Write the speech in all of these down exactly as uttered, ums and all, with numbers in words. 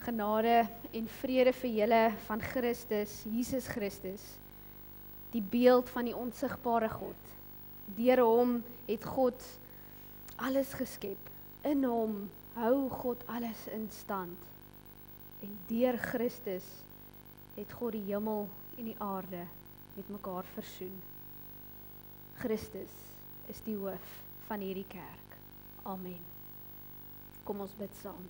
Genade en vrede vir julle van Christus, Jesus Christus, die beeld van die onsigbare God. Deur hom het God alles geskep. In hom hou God alles in stand. En deur Christus het God die hemel en die aarde met mekaar versoen. Christus is die hoof van hierdie kerk. Amen. Kom ons bid saam.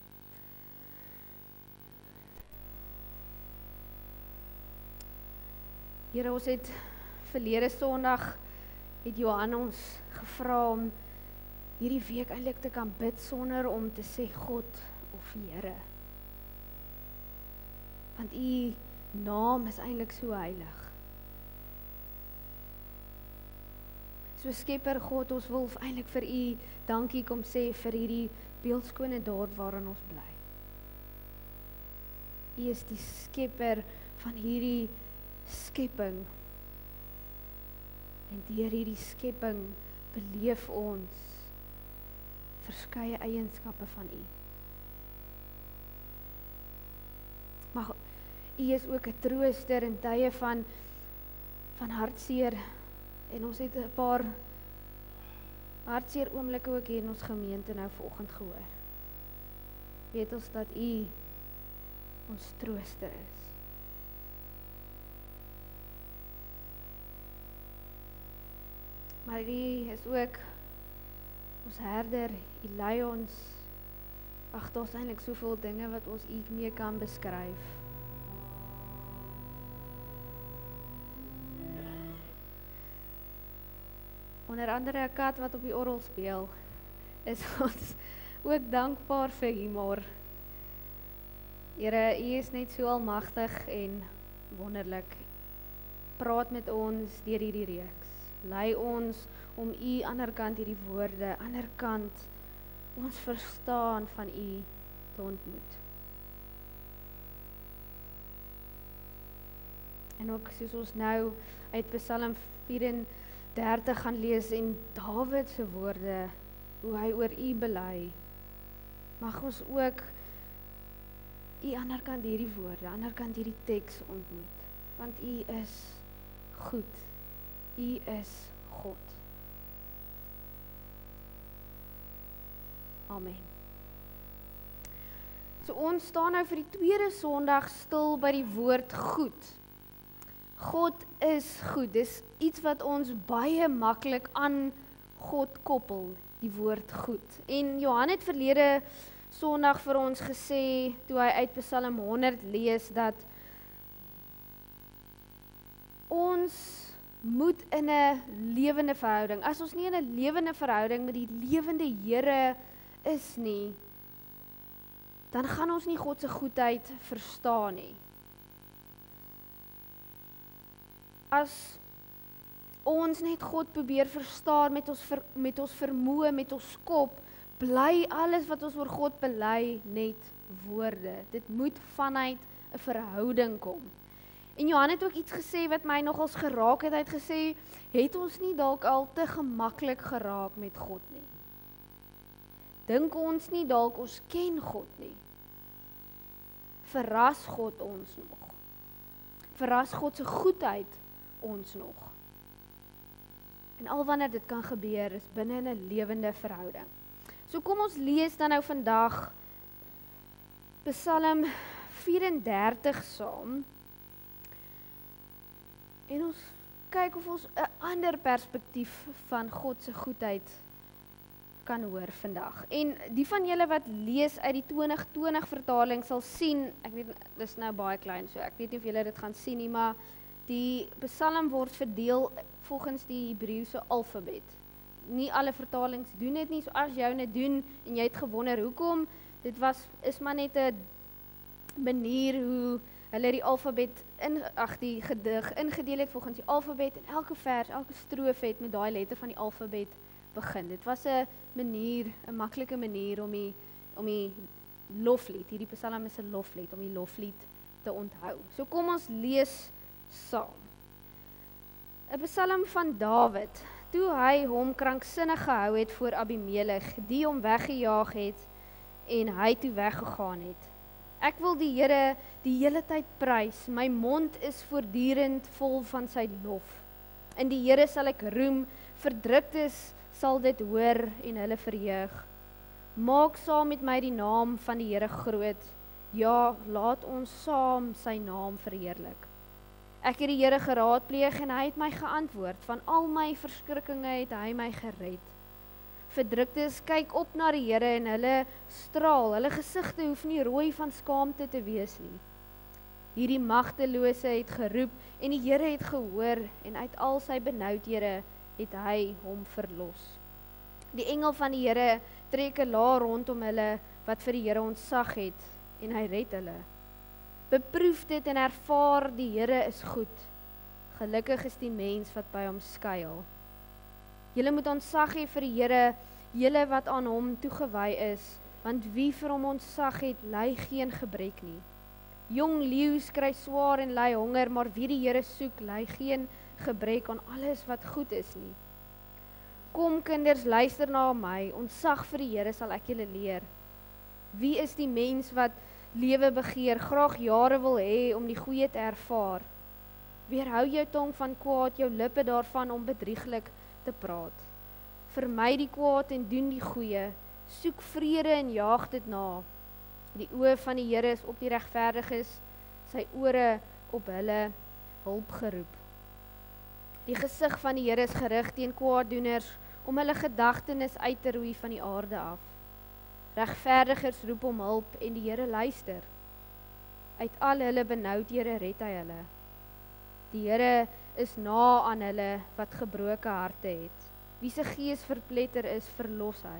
Here, ons het verlede Sondag het Johan ons gevra om hierdie week eintlik te kan bid sonder om te sê God of Here. Want U naam is eintlik so heilig. So Skepper God, ons wil eintlik vir U dankie kom sê vir hierdie beeldskone dorp waarin ons bly. U is die Skepper van hierdie skepping. En deur hierdie skepping beleef ons verskeie eienskappe van U. Maar U is ook 'n trooster in tye van van hartseer, en ons het 'n paar hartseer oomblikke ook hier in ons gemeente nou vanoggend gehoor. Weet ons dat U ons trooster is. Maar U is ook ons herder, U lei ons. Ag, daar's eintlik soveel dinge wat ons U mee kan beskryf. Onder andere 'n kat wat op die orgel speel, is ons ook dankbaar vir humor. Here, U is net so almagtig en wonderlik. Praat met ons deur hierdie reeks. Lei ons om U ander kant hierdie woorde, ander kant ons verstaan van U te ontmoet. En ook soos ons nou uit Psalm vyf en dertig gaan lees en Dawid se woorde, hoe hy oor U bely, mag ons ook U ander kant hierdie woorde, ander kant hierdie teks ontmoet, want U is goed. U is God. Amen. So ons staan nou vir die tweede Sondag stil by die woord goed. God is goed. Dis iets wat ons baie maklik aan God koppel, die woord goed. En Johan het verlede Sondag vir ons gesê, toe hy uit Psalm honderd lees, dat ons moet in 'n lewende verhouding. As ons nie in 'n lewende verhouding met die lewende Here is nie, dan gaan ons nie God se goedheid verstaan nie. As ons net God probeer verstaan met ons ver, met ons vermoë, met ons kop, bly alles wat ons oor God bely net woorde. Dit moet vanuit 'n verhouding kom. En Johan het ook iets gesê wat my nogals geraak het. Hy het gesê, het ons nie dalk al te gemaklik geraak met God nie? Dink ons nie dalk ons ken God nie? Verras God ons nog? Verras God se goedheid ons nog? En al wanneer dit kan gebeur, is binne in 'n lewende verhouding. So kom ons lees dan nou vandag Psalm vyf en dertig saam. En ons kyk of ons 'n ander perspektief van God se goedheid kan hoor vandag. En die van julle wat lees uit die twintig twintig vertaling sal sien, ek weet, dis nou baie klein, so ek weet nie of julle dit gaan sien nie, maar die Psalm word verdeel volgens die Hebreëse alfabet. Nie alle vertalings doen dit nie, so as jou dit doen en jy het gewonder hoekom, dit was is maar net 'n manier hoe hulle die alfabet in ag die gedig ingedeel het volgens die alfabet, en elke vers, elke strofe het met daai letter van die alfabet begin. Dit was 'n manier, 'n maklike manier om die om die loflied, hierdie Psalm is 'n loflied, om die loflied te onthou. So kom ons lees saam. 'n Psalm van Dawid, toe hy hom kranksinnig gehou het voor Abimelech, die hom weggejaag het en hy toe weggegaan het. Ek wil die Here die hele tyd prys. My mond is voortdurend vol van sy lof. In die Here sal ek roem, verdruktes sal dit hoor en hulle verheug. Maak saam met my die naam van die Here groot. Ja, laat ons saam sy naam verheerlik. Ek het die Here geraadpleeg en hy het my geantwoord. Van al my verskrikkinge het hy my gered. Verdruktes kyk op na die Here en hulle straal. Hulle gesigte hoef nie rooi van skaamte te wees nie. Hierdie magtelose het geroep en die Here het gehoor en uit al sy benoudhede het hy hom verlos. Die engel van die Here trek 'n laar rondom hulle wat vir die Here ontzag het en hy red hulle. Beproef dit en ervaar die Here is goed. Gelukkig is die mens wat by hom skuil. Julle moet ontzag hê vir die Here, julle wat aan hom toegewy is, want wie vir hom ontzag het, ly geen gebrek nie. Jong leeu's kry swaar en ly honger, maar wie die Here soek, ly geen gebrek aan alles wat goed is nie. Kom kinders, luister na my, ontzag vir die Here sal ek julle leer. Wie is die mens wat lewe begeer, graag jare wil hê om die goeie te ervaar? Weerhou jou tong van kwaad, jou lippe daarvan om bedrieglik te praat. Vermy die kwaad en doen die goeie, soek vrede en jaag dit na. Die oë van die Here is op die regverdiges, sy ore op hulle hulp geroep. Die gesig van die Here is gerig teen kwaaddoeners, om hulle gedagtenis uit te roei van die aarde af. Regverdigers roep om hulp en die Here luister. Uit al hulle benoudhede red hy hulle. Die Here is na aan hulle wat gebroke harte het. Wie se gees verpletter is, verlos hy.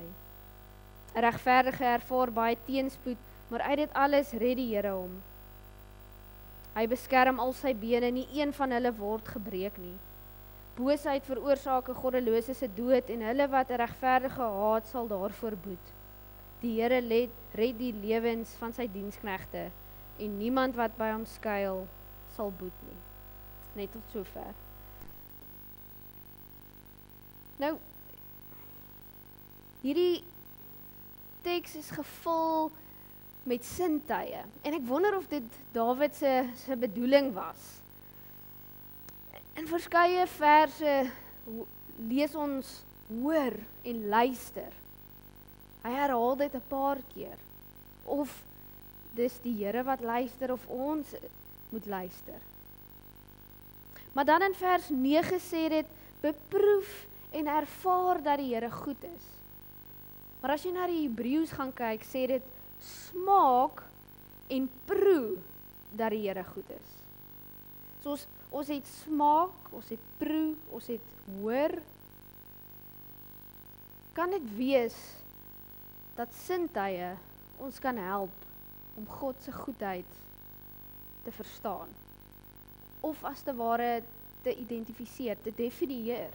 'n Regverdige ervaar baie teenspoed, maar uit dit alles red die Here hom. Hy beskerm al sy bene, nie een van hulle word gebreek nie. Boosheid veroorsaak 'n goddelose se dood en hulle wat 'n regverdige haat sal daarvoor boet. Die Here let, red die lewens van sy diensknegte en niemand wat by hom skuil sal boet nie. Net tot sover. Nou, hierdie teks is gevul met sintuie en ek wonder of dit Dawid se se bedoeling was. In verskeie verse lees ons hoor en luister. Hy herhaal dit 'n paar keer. Of dis die Here wat luister of ons moet luister. Maar dan in vers nege sê dit, beproef en ervaar dat die Here goed is. Maar as jy na die Hebreëus gaan kyk, sê dit, smaak en proe dat die Here goed is. So ons, ons het smaak, ons het proe, ons het hoor. Kan dit wees dat sintuie ons kan help om God se goedheid te verstaan? Of as te ware te identifiseer, te definieer.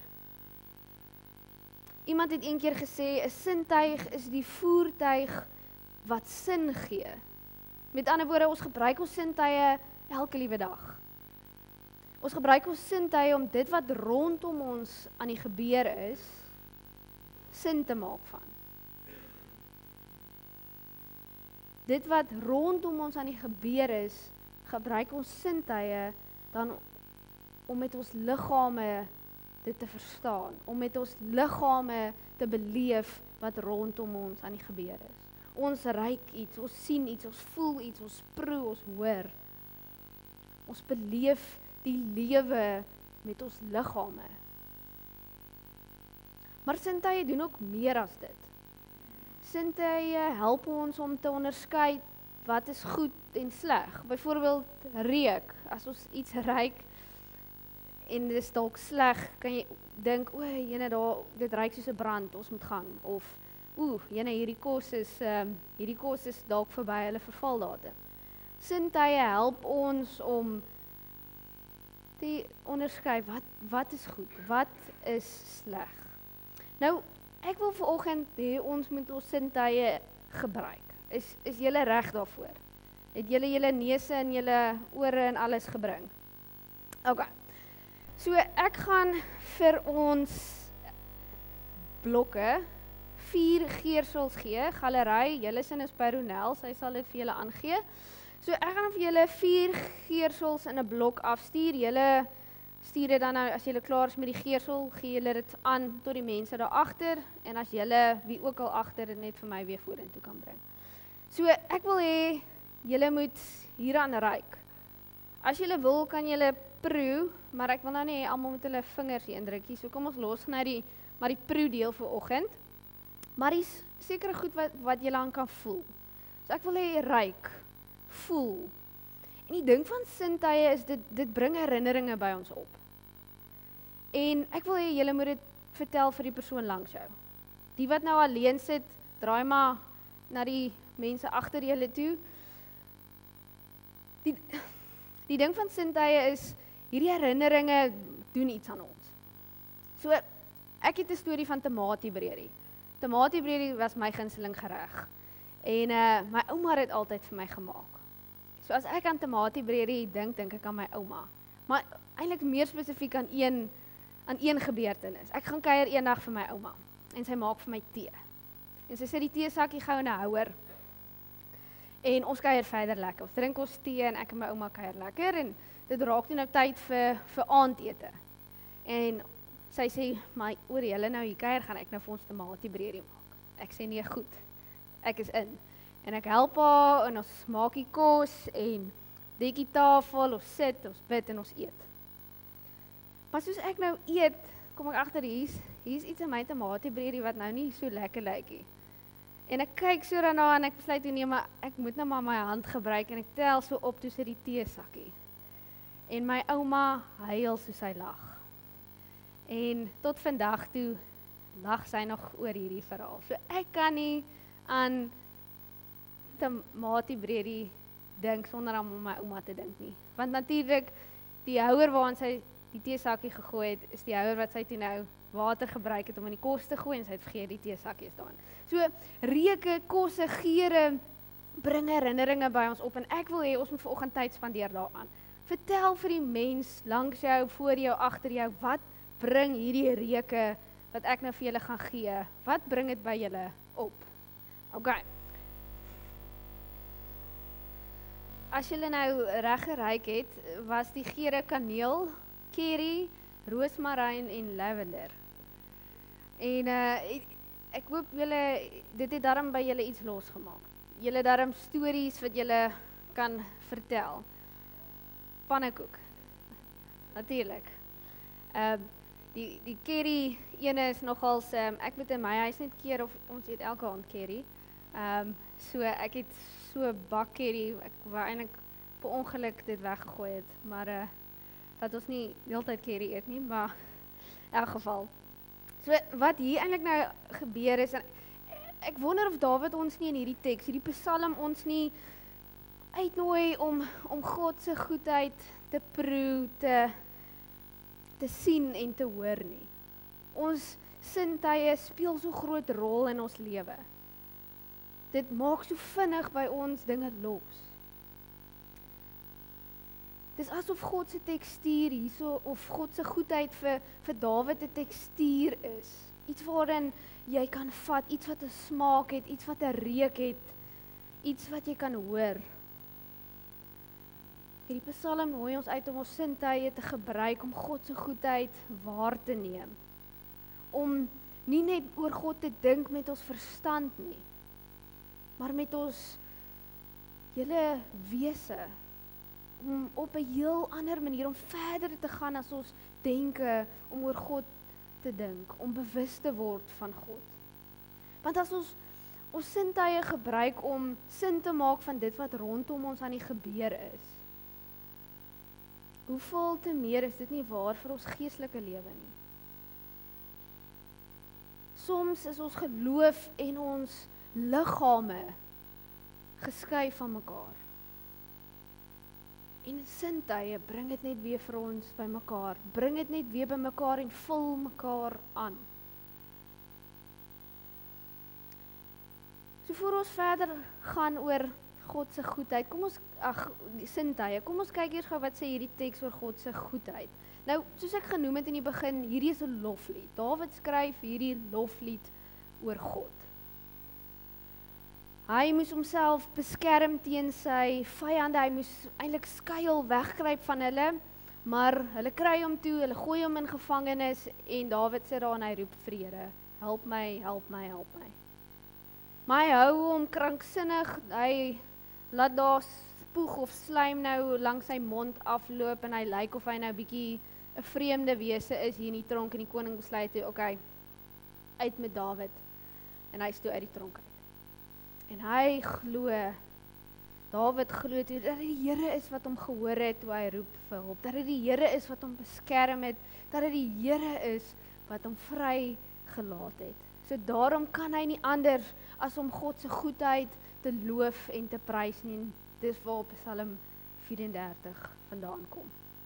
Iemand het een keer gesê, 'n sintuig is die voertuig wat sin gee. Met ander woorde, ons gebruik ons sintuie elke liewe dag. Ons gebruik ons sintuie om dit wat rondom ons aan die gebeur is, sin te maak van. Dit wat rondom ons aan die gebeur is, gebruik ons sintuie dan om met ons liggame dit te verstaan, om met ons liggame te beleef wat rondom ons aan die gebeur is. Ons ruik iets, ons sien iets, ons voel iets, ons proe, ons hoor. Ons beleef die lewe met ons liggame. Maar sintuie doen ook meer as dit. Sintuie help ons om te onderskei wat is goed en sleg. Byvoorbeeld reuk, as ons iets ruik en dit is dalk sleg, kan jy dink, o, jene daar, dit ruik soos 'n brand, ons moet gaan. Of, oeh, jene hierdie kos is, um, hierdie kos is dalk verby hulle vervaldatum. Sintuie help ons om te onderskei wat wat is goed, wat is sleg. Nou, ek wil vanoggend hê ons moet ons sintuie gebruik. Is is julle reg daarvoor? Het julle julle neuse en julle ore en alles gebring? OK. So ek gaan vir ons blokke vier geersels gee. Galery, julle sin is by Ronel, sy sal dit vir julle aangee. So ek gaan vir julle vier geersels in 'n blok afstuur. Julle stuur dit dan nou, as julle klaar is met die geersel, gee julle dit aan tot die mense daar agter en as julle, wie ook al agter, dit net vir my weer vorentoe kan bring. So ek wil hê julle moet hieraan ruik. As julle wil, kan julle proe, maar ek wil nou nie almal met hulle vingers hier indruk nie. So kom ons los nou die maar die proe deel vir oggend. Maar dis sekere goed wat wat julle aan kan voel. So ek wil hê ruik, voel. En die ding van sintuie is dit dit bring herinneringe by ons op. En ek wil hê julle moet dit vertel vir die persoon langs jou. Die wat nou alleen sit, draai maar na die mense agter julle toe. Die die ding van sintuie is hierdie herinneringe doen iets aan ons. So ek het 'n storie van tamatiebredie. Tamatiebredie was my gunsteling gereg. En uh, my ouma het dit altyd vir my gemaak. So as ek aan tamatiebredie dink, dink ek aan my ouma. Maar eintlik meer spesifiek aan een aan een gebeurtenis. Ek gaan kuier eendag vir my ouma en sy maak vir my tee. En sy sit die teesakkie gou in 'n houer. En ons kuier verder lekker. Ons drink ons tee en ek en my ouma kuier lekker en dit raak toe nou tyd vir vir aandete. En sy sê, "Maar oor julle nou hier kuier, gaan ek nou vir ons tamatiebredie maak." Ek sê, "Nee, goed. Ek is in." En ek help haar en ons maak die kos en dek die tafel, ons sit, ons bid en ons eet. Maar soos ek nou eet, kom ek agter hier's hier's iets in my tamatiebredie wat nou nie so lekker lyk nie. En ek kyk so daarna en ek besluit toe nee, maar ek moet nou maar my hand gebruik en ek tel so op toe sit die teesakkie. En my ouma huil soos sy lag. En tot vandag toe lag sy nog oor hierdie verhaal. So ek kan nie aan tamatiebredie dink sonder aan my ouma te dink nie. Want natuurlik die houer waarin sy die teesakkie gegooi het, is die houer wat sy toe nou water gebruik het om in die kos te gooi en sy het vergeet die teesakkie is daarin. So reuke, kosse, geure bring herinneringe by ons op en ek wil hê ons moet vanoggend tyd spandeer daaraan. Vertel vir die mens langs jou, voor jou, agter jou, wat bring hierdie reuke wat ek nou vir julle gaan gee? Wat bring dit by julle op? Okay. As julle nou reg geruik het, was die geure kaneel, curry, roosmaryn en lavender. En uh, ek hoop julle dit het darm by julle iets losgemaak. Julle darm stories wat julle kan vertel. Pannekoek. Natuurlik. Ehm uh, die die curry ene is nogals um, ek moet in my huis net keer of ons eet elke aand curry. Ehm um, so ek het so bak curry, ek wou eintlik per ongeluk dit weggegooi het, maar uh, dat ons nie heeltyd curry eet nie, maar in elk geval. So wat hier eintlik nou gebeur is, en ek wonder of Dawid ons nie in hierdie teks, hierdie Psalm ons nie uitnooi om om God se goedheid te proe, te te sien en te hoor nie. Ons sintuie speel so groot rol in ons lewe. Dit maak so vinnig by ons dinge los. Dis asof God se tekstuur hierso of God se goedheid vir vir Dawid 'n tekstuur is. Iets waarin jy kan vat, iets wat 'n smaak het, iets wat 'n reuk het, iets wat jy kan hoor. Hierdie Psalm nooi ons uit om ons sintuie te gebruik om God se goedheid waar te neem. Om nie net oor God te dink met ons verstand nie, maar met ons hele wese, om op 'n heel ander manier, om verder te gaan as ons denke, om oor God te dink, om bewus te word van God. Want as ons ons sintuie gebruik om sin te maak van dit wat rondom ons aan die gebeur is, hoeveel te meer is dit nie waar vir ons geestelike lewe nie. Soms is ons geloof en ons liggame geskei van mekaar. En sintuie bring dit net weer vir ons by mekaar, bring dit net weer by mekaar en vul mekaar aan. So voor ons verder gaan oor God se goedheid, kom ons, ag, die sintuie, kom ons kyk eers gou wat sê hierdie teks oor God se goedheid. Nou, soos ek genoem het in die begin, hierdie is 'n loflied. Dawid skryf hierdie loflied oor God. Hy moes homself beskerm teen sy vyande, hy moes eintlik skuil, wegkruip van hulle, maar hulle kry hom toe, hulle gooi hom in gevangenis en Dawid sit daar en hy roep vir die Here, help my, help my, help my. Maar hy hou hom kranksinnig, hy laat daar spoeg of slijm nou langs sy mond afloop en hy lyk of hy nou bietjie 'n vreemde wese is hier in die tronk en die koning besluit toe, okay, uit met Dawid. En hy is toe uit die tronk uit. En hy glo, Dawid glo toe dat dit die Here is wat hom gehoor het toe hy roep vir hulp, dat dit die Here is wat hom beskerm het, dat dit die Here is wat hom vry gelaat het. So daarom kan hy nie anders as om God se goedheid te loof en te prys nie. Dis waar Psalm vyf-en-dertig vandaan kom.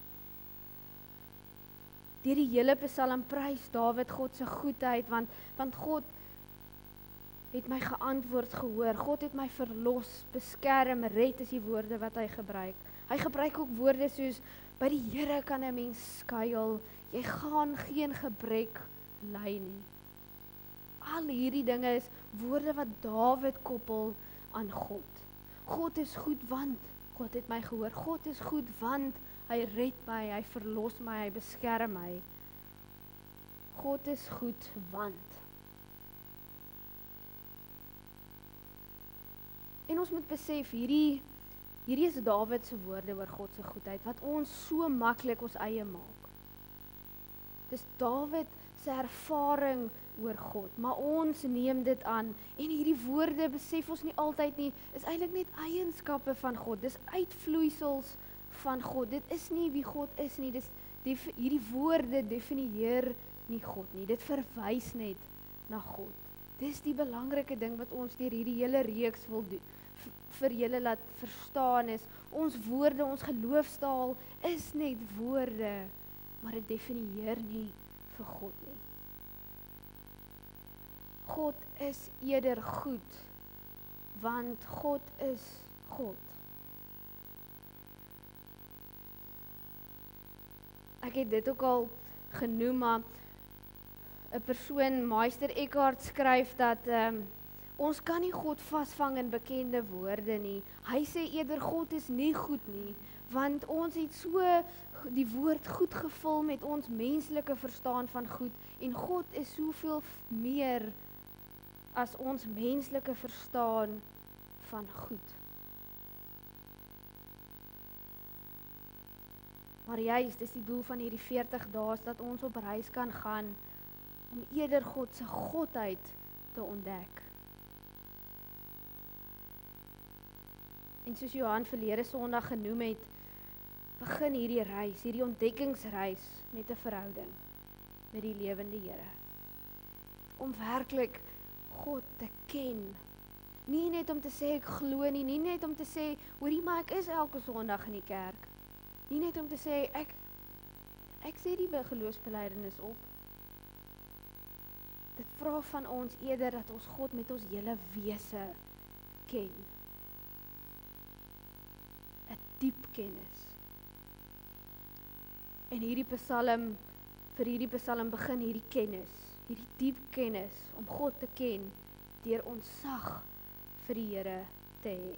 Deur die hele Psalm prys Dawid God se goedheid, want, want God het my geantwoord gehoor, God het my verlos, beskerm, red is die woorde wat hy gebruik. Hy gebruik ook woorde soos, by die Here kan 'n mens skuil, jy gaan geen gebrek ly nie. Al hierdie dinge is woorde wat Dawid koppel aan God. God is goed want, God het my gehoor, God is goed want, hy red my, hy verlos my, hy beskerm my. God is goed want. En ons moet besef, hierdie, hierdie is Dawid se woorde oor God se goedheid, wat ons so maklik ons eie maak. Dis Dawid se ervaring oor God, maar ons neem dit aan, en hierdie woorde besef ons nie altyd nie, is eintlik net eienskappe van God, dis uitvloeisels van God, dit is nie wie God is nie, dis, die, hierdie woorde definieer nie God nie, dit verwys net na God. Dis die belangrike ding wat ons deur hierdie hele reeks wil doen, vir julle laat verstaan is, ons woorde, ons geloofstaal is net woorde, maar dit definieer nie vir God nie. God is eerder goed, want God is God. Ek het dit ook al genoem, maar 'n persoon, Meister Eckhart, skryf dat um, ons kan nie God vasvang in bekende woorde nie. Hy sê eerder God is nie goed nie, want ons het so die woord goed gevul met ons menslike verstaan van goed, en God is soveel meer as ons menslike verstaan van goed. Maar juist, dis die doel van hierdie veertig dae, dat ons op reis kan gaan, om eerder God se godheid te ontdek. En soos Johan verlede Sondag genoem het, begin hierdie reis, hierdie ontdekkingsreis met 'n verhouding met die lewende Here. Om werklik God te ken. Nie net om te sê ek glo nie, nie net om te sê, hoorie maar ek is elke Sondag in die kerk. Nie net om te sê ek ek sê die geloofsbelijdenis op. Dit vra van ons eerder dat ons God met ons hele wese ken. 'n Diep kennis. En hierdie Psalm, vir hierdie Psalm begin hierdie kennis, hierdie diep kennis om God te ken deur ontzag vir die Here te hê.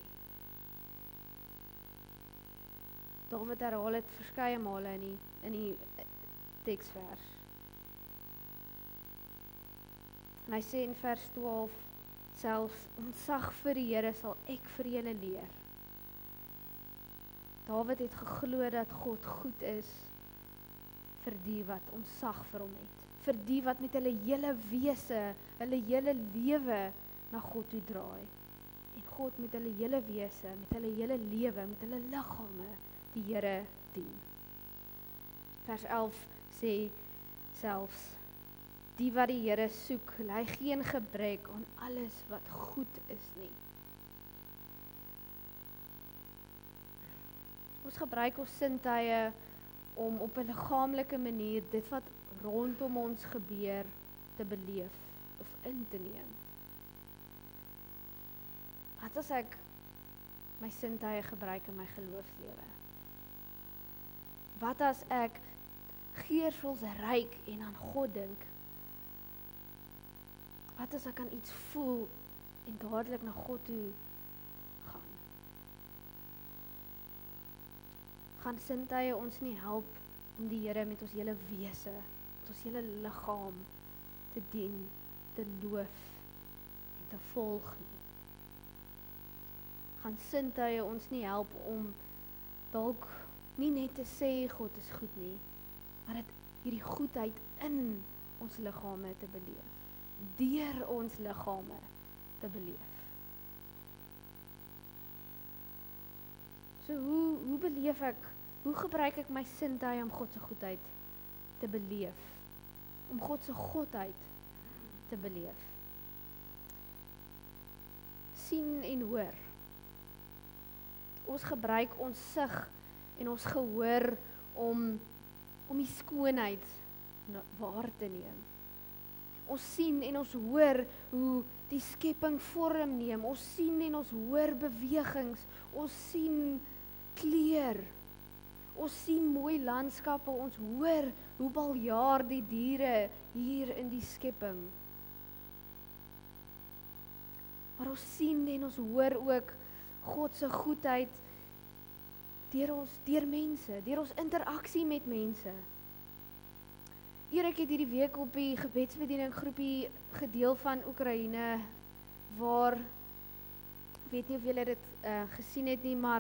Dawid herhaal dit verskeie male in die in die teksvers. En hy sê in vers twaalf selfs, ontzag vir die Here sal ek vir julle leer. Dawid het geglo dat God goed is vir die wat ontzag vir hom het, vir die wat met hulle hele wese, hulle hele lewe na God toe draai. En God met hulle hele wese, met hulle hele lewe, met hulle liggame die Here dien. Vers elf sê selfs, die wat die Here soek, ly geen gebrek aan alles wat goed is nie. Ons gebruik ons sintuie om op 'n liggaamlike manier dit wat rondom ons gebeur te beleef of in te neem. Wat as ek my sintuie gebruik in my geloofslewe? Wat as ek geursels ruik en aan God dink? Wat as ek kan iets voel en dadelik na God toe gaan? Gaan sintuie ons nie help om die Here met ons hele wese, met ons hele liggaam te dien, te loof en te volg nie? Gaan sintuie ons nie help om dalk nie net te sê God is goed nie, maar dit hierdie goedheid in ons liggame te beleef, deur ons liggame te beleef. So hoe hoe beleef ek, hoe gebruik ek my sintuie om God se goedheid te beleef, om God se godheid te beleef? Sien en hoor. Ons gebruik ons sig en ons gehoor om om die skoonheid waar te neem. Ons sien en ons hoor hoe die skepping vorm neem. Ons sien en ons hoor bewegings. Ons sien kleur. Ons sien mooi landskappe. Ons hoor hoe baljaar die diere hier in die skepping. Maar ons sien en ons hoor ook God se goedheid deur ons, deur mense, deur ons interaksie met mense. Erik het hierdie week op die gebedsbediening groepie gedeel van Oekraïne, waar, ek weet nie of julle dit uh, gesien het nie, maar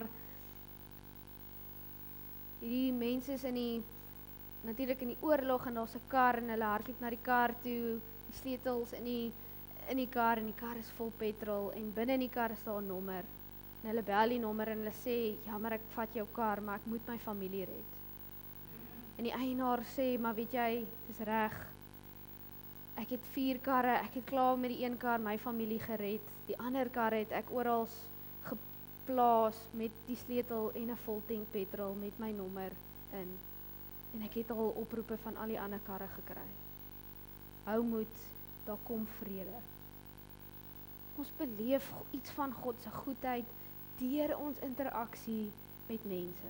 hierdie mense is in die, natuurlik in die oorlog, en daar's 'n kar, en hulle hardloop na die kar toe, die sleutels in die, in die kar, en die kar is vol petrol, en binne in die kar is daar 'n nommer, en hulle bel die nommer, en hulle sê, jammer ek vat jou kar, maar ek moet my familie red. En die eienaar sê, maar weet jy, dit is reg, ek het vier karre, ek het klaar met die een kar my familie gered, die ander kar het ek oral geplaas met die sleutel en 'n vol tank petrol met my nommer in. En ek het al oproepe van al die ander karre gekry. Hou moed, daar kom vrede. Ons beleef iets van God se goedheid deur ons interaksie met mense.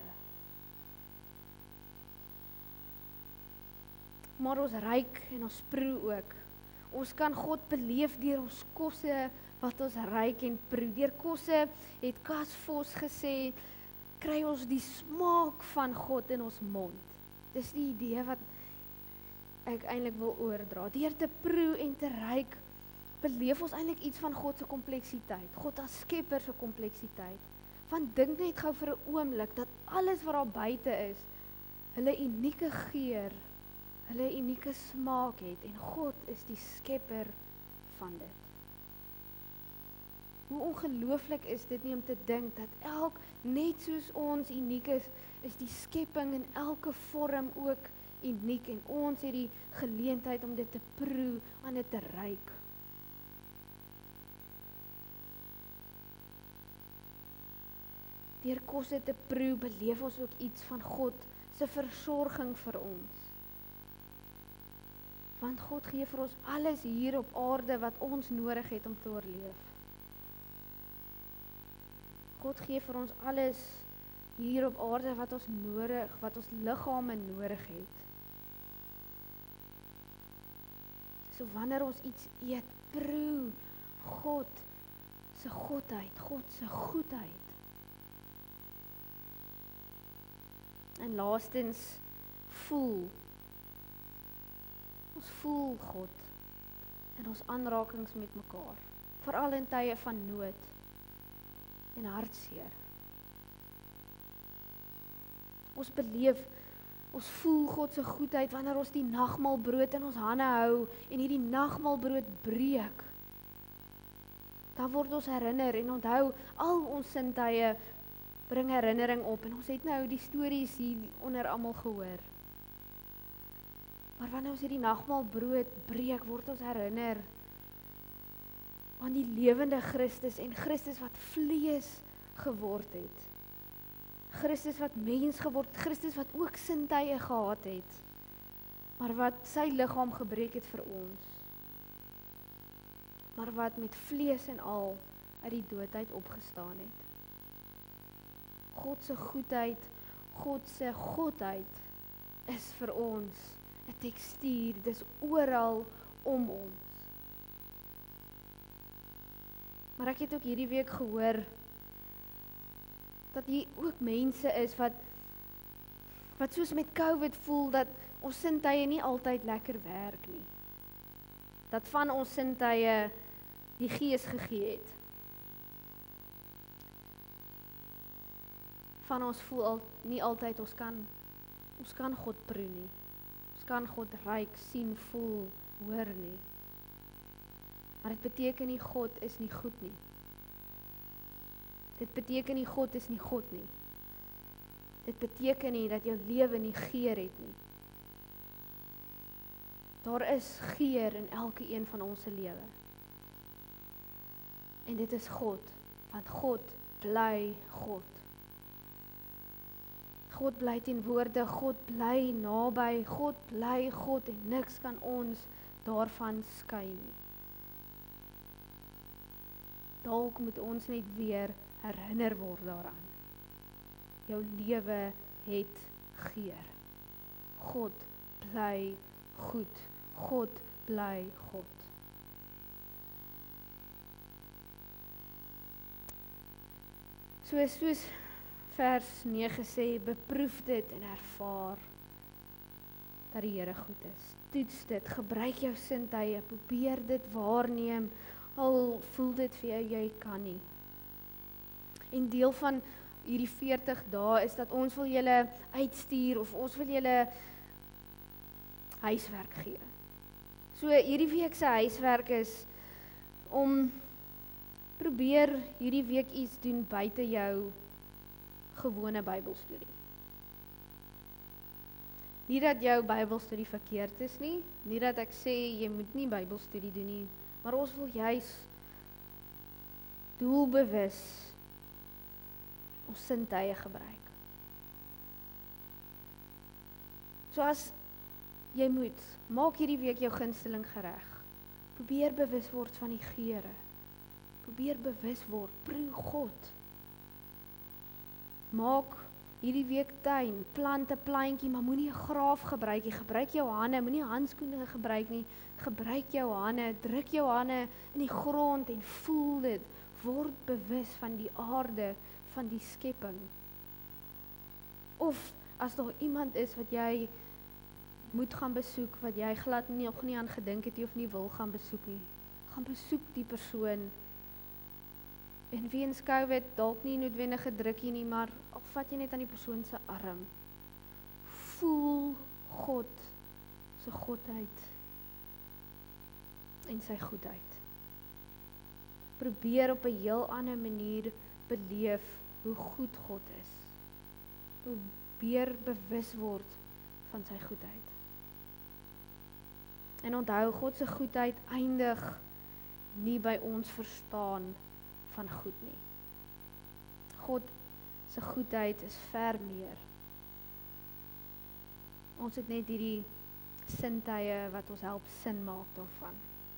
Maar ons ruik en ons proe ook. Ons kan God beleef deur ons kosse wat ons ruik en proe. Deur kosse het Cas Vos gesê, kry ons die smaak van God in ons mond. Dis die idee wat ek eintlik wil oordra. Deur te proe en te ruik, beleef ons eintlik iets van God se kompleksiteit. God as skepper se kompleksiteit. Want dink net gou vir 'n oomblik dat alles wat daar buite is, hulle unieke geur, hulle unieke smaak het, en God is die skepper van dit. Hoe ongelooflik is dit nie om te dink dat elk, net soos ons uniek is, is die skepping in elke vorm ook uniek, en ons het die geleentheid om dit te proe, aan dit te ruik. Deur kosse te proe, beleef ons ook iets van God se versorging vir ons. Want God gee vir ons alles hier op aarde wat ons nodig het om te oorleef. God gee vir ons alles hier op aarde wat ons nodig, wat ons liggame nodig het. So wanneer ons iets eet, proe God se godheid, God se goedheid. En laastens, voel. Ons voel God in ons aanrakings met mekaar, veral in tye van nood en hartseer. Ons beleef, ons voel God se goedheid wanneer ons die nagmaalbrood in ons hande hou en hierdie nagmaalbrood breek. Dan word ons herinner en onthou, al ons sintuie bring herinnering op, en ons het nou die stories hier onder almal gehoor. Maar wanneer ons hierdie nagmaalbrood breek, word ons herinner aan die lewende Christus, en Christus wat vlees geword het. Christus wat mens geword, Christus wat ook sintuie gehad het, maar wat sy liggaam gebreek het vir ons. Maar wat met vlees en al uit die doodheid opgestaan het. God se goedheid, God se godheid is vir ons 'n tekstuur, dis oral om ons. Maar ek het ook hierdie week gehoor dat hier ook mense is wat wat soos met COVID voel dat ons sintuie nie altyd lekker werk nie. Dat van ons sintuie die Gees gegee het. Van ons voel al, nie altyd ons kan ons kan God proe nie. Ons kan God ruik, sien, voel, hoor nie. Maar dit beteken nie God is nie goed nie. Dit beteken nie God is nie God nie. Dit beteken nie dat jou lewe nie geur het nie. Daar is geur in elke een van ons se lewe. En dit is God, want God bly God. God bly teenwoordig, God bly naby, God bly God en niks kan ons daarvan skei nie. Dalk moet ons net weer herinner word daaraan. Jou lewe het geur. God bly goed. God bly God. So soos vers nege sê, beproef dit en ervaar dat die Here goed is. Toets dit, gebruik jou sintuie, probeer dit waarneem, al voel dit vir jou jy kan nie. En deel van hierdie veertig dae is dat ons wil julle uitstuur of ons wil julle huiswerk gee. So hierdie week se huiswerk is om probeer hierdie week iets doen buite jou gewone Bybelstudie. Nie dat jou Bybelstudie verkeerd is nie, nie dat ek sê jy moet nie Bybelstudie doen nie, maar ons wil juis doelbewus ons sintuie gebruik. So as jy moet, maak hierdie week jou gunsteling gereg. Probeer bewus word van die geure. Probeer bewus word, proe God. Maak hierdie week tuin, plant 'n plantjie, maar moenie 'n graaf gebruik nie. Gebruik jou hande, moenie handskoene gebruik nie. Gebruik jou hande, druk jou hande in die grond en voel dit. Word bewus van die aarde, van die skepping. Of as daar iemand is wat jy moet gaan besoek, wat jy glad nie, nog nie aan gedink het of nie wil gaan besoek nie, gaan besoek die persoon. En weens COVID dalk nie noodwendige drukkie nie, maar al vat jy net aan die persoon se arm. Voel God se godheid en sy goedheid. Probeer op 'n heel ander manier beleef hoe goed God is. Probeer bewus word van sy goedheid. En onthou, God se goedheid eindig nie by ons verstaan van goed nie. God se goedheid is ver meer. Ons het net hierdie sintuie wat ons help sin maak daarvan.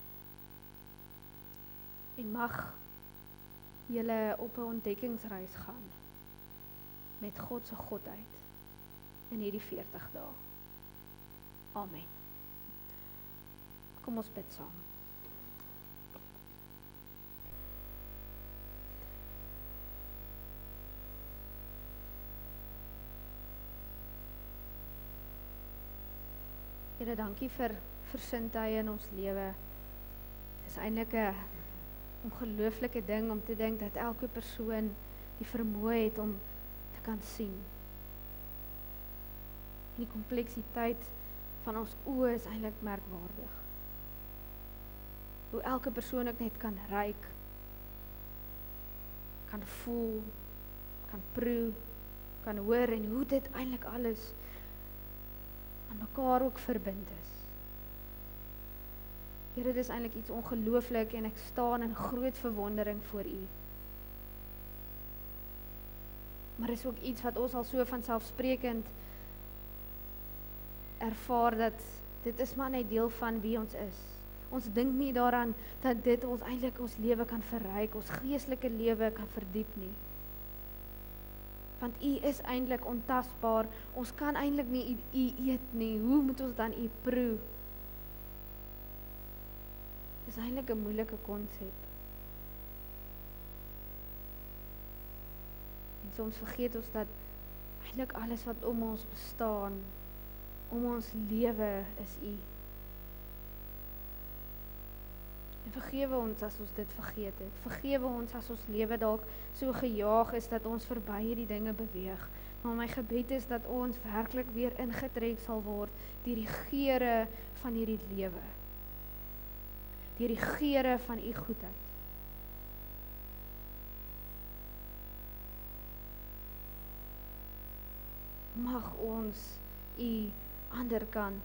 En mag julle op 'n ontdekkingsreis gaan met God se godheid in hierdie veertig dae. Amen. Kom ons bid saam. Here, dankie vir vir sintuie in ons lewe. Dit is eintlik 'n ongelooflike ding om te dink dat elke persoon die vermoë het om te kan sien. En die kompleksiteit van ons oë is eintlik merkwaardig. Hoe elke persoon ook net kan ruik, kan voel, kan proe, kan hoor en hoe dit eintlik alles aan mekaar ook verbind is. Here, dit is eintlik iets ongelooflik en ek staan in groot verwondering voor U. Maar is ook iets wat ons al so vanselfsprekend ervaar dat dit is maar net deel van wie ons is. Ons dink nie daaraan dat dit ons eintlik ons lewe kan verryk, ons geestelike lewe kan verdiep nie. Want U is eintlik ontasbaar. Ons kan eintlik nie U eet nie. Hoe moet ons dan U proe? Dis eintlik 'n moeilike konsep. En soms vergeet ons dat eintlik alles wat om ons bestaan, om ons lewe is U. En vergewe ons as ons dit vergeet het. Vergewe ons as ons lewe dalk so gejaag is dat ons verby hierdie dinge beweeg. Maar my gebed is dat ons werklik weer ingetrek sal word deur die geure van hierdie lewe. Deur die geure van U goedheid. Mag ons U anderkant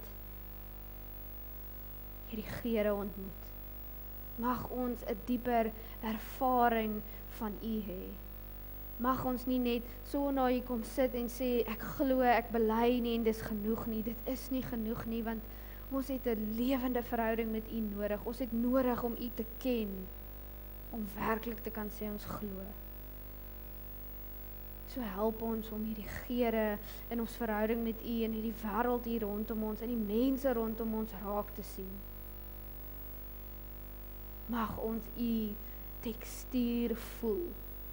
hierdie geure ontmoet. Mag ons 'n dieper ervaring van U hê. Mag ons nie net so na U kom sit en sê, ek glo, ek bely nie en dis genoeg nie. Dit is nie genoeg nie, want ons het 'n lewende verhouding met U nodig. Ons het nodig om U te ken, om werklik te kan sê ons glo. So help ons om hierdie geure in ons verhouding met U en hierdie wêreld hier rondom ons en die mense rondom ons raak te sien. Mag ons U tekstuur voel.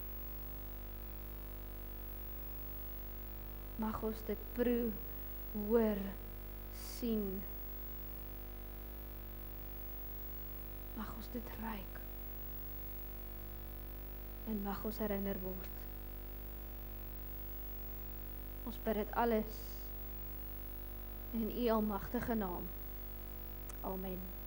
Mag ons dit proe, hoor, sien. Mag ons dit ruik. En mag ons herinner word. Ons bid dit alles in U almagtige naam. Amen.